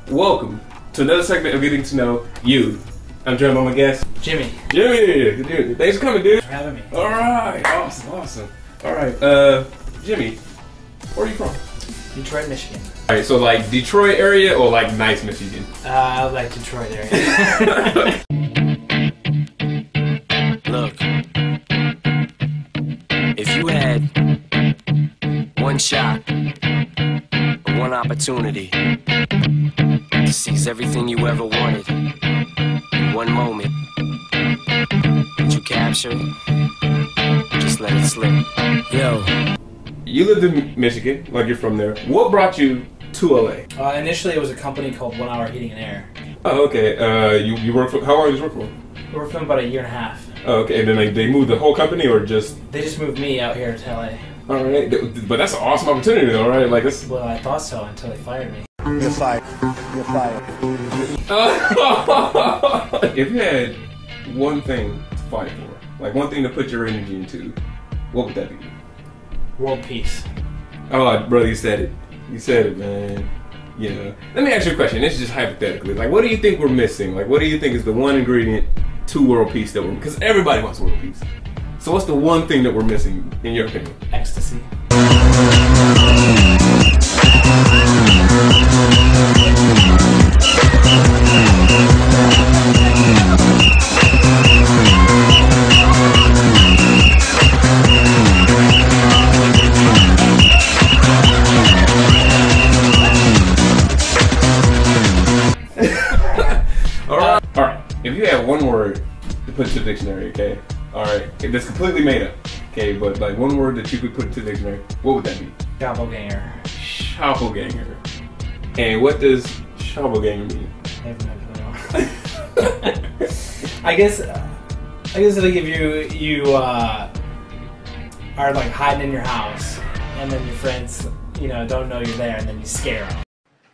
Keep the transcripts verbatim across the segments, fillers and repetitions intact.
Welcome to another segment of Getting to Know You. I'm joined by my guest, Jimmy. Jimmy, dude, thanks for coming, dude. Thanks for having me. All right, awesome, awesome. All right, uh, Jimmy, where are you from? Detroit, Michigan. All right, so like Detroit area or like nice Michigan? Uh, I like Detroit area. Look, if you had one shot, one opportunity to seize everything you ever wanted in one moment, would you capture it? Just let it slip. Yo. You lived in Michigan, like you're from there. What brought you to L A? Uh, initially, it was a company called One Hour Heating and Air. Oh, okay. Uh, you you work for how long did you work for? We were filming about a year and a half. Oh, okay. And then like they moved the whole company, or just? They just moved me out here to L A. All right, but that's an awesome opportunity, though, right? Like this. Well, I thought so until they fired me. You're fired. You're fired. If you had one thing to fight for, like one thing to put your energy into, what would that be? World peace. Oh, brother, you said it. You said it, man. You know. Let me ask you a question. This is just hypothetically. Like, what do you think we're missing? Like, what do you think is the one ingredient to world peace that we're? Because everybody wants world peace. So, what's the one thing that we're missing, in your opinion? Ecstasy. Alright. Alright. If you had one word to put to the dictionary, okay? Alright. That's completely made up. Okay, but like one word that you could put to the dictionary, what would that be? Doppelganger. Doppelganger. And what does doppelganger mean? I have no clue. I guess, I guess it'll give you, you uh, are like hiding in your house, and then your friends, you know, don't know you're there, and then you scare them.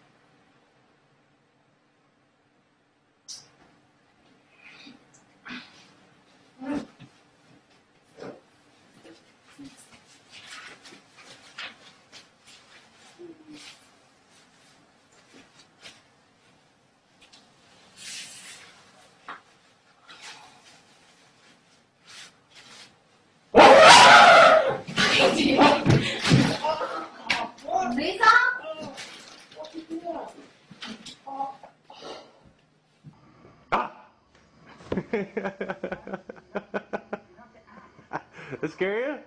That scare you?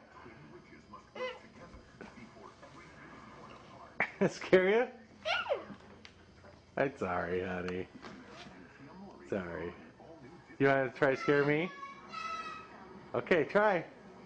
That scare you? I'm sorry, honey. Sorry. You want to try to scare me? Okay, try.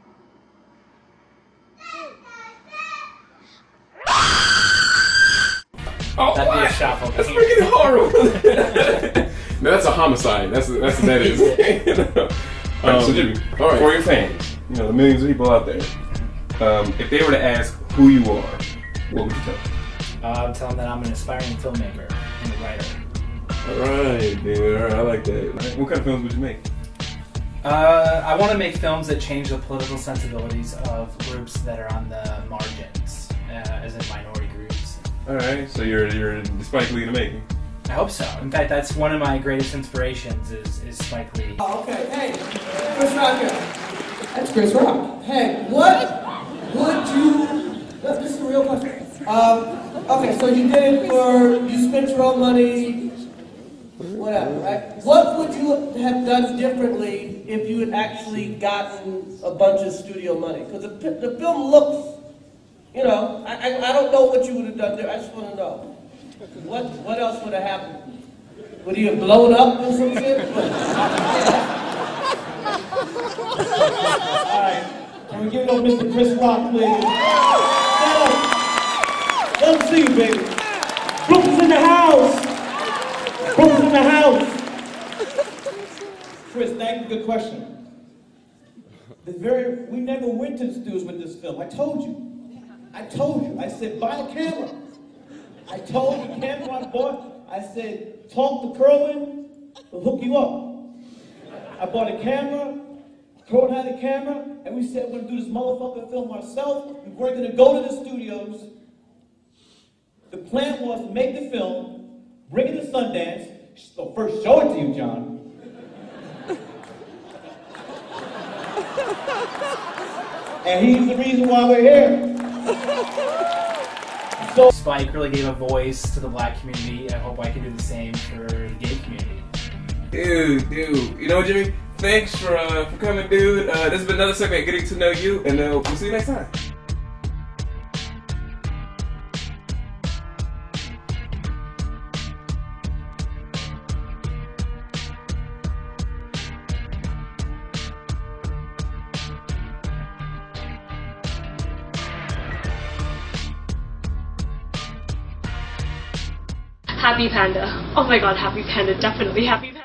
Oh, That'd be a what? shuffle. That's freaking horrible. No, that's a homicide. That's that's what that is. um, so Jimmy, all right. For your fans, you know the millions of people out there, um, if they were to ask who you are, what would you tell them? Uh, I'm telling them that I'm an aspiring filmmaker and a writer. All right, dude. All right, I like that. What kind of films would you make? Uh, I want to make films that change the political sensibilities of groups that are on the margins, uh, as in minority groups. All right, so you're you're Spike Lee in the making. I hope so. In fact, that's one of my greatest inspirations is, is Spike Lee. Oh, okay. Hey, Chris Rock here. That's Chris Rock. Hey, what would you... This is a real question. Um, okay, so you did it for... You spent your own money, whatever, right? What would you have done differently if you had actually gotten a bunch of studio money? Because the, the film looks... You know, I, I, I don't know what you would have done there. I just want to know. What what else would have happened? Would he have blown up or some shit? Alright, can we give it up Mister Chris Rock, please? Let him see you, baby. Brooklyn's in the house! Brooklyn's in the house! Chris, thank you. Good question. The very, we never went to the studios with this film. I told you. I told you. I said, buy a camera. I told the camera I bought, I said, talk to Kerwin, we'll hook you up. I bought a camera, Kerwin had a camera, and we said we're gonna do this motherfucking film ourselves. We weren't gonna go to the studios. The plan was to make the film, bring it to Sundance. So first, show it to you, John. And he's the reason why we're here. So Spike really gave a voice to the black community. I hope I can do the same for the gay community. Dude, dude. You know what, Jimmy? Thanks for uh, for coming, dude. Uh, this has been another segment, Getting to Know You, and uh, we'll see you next time. Happy Panda. Oh my god, Happy Panda. Definitely Happy Panda.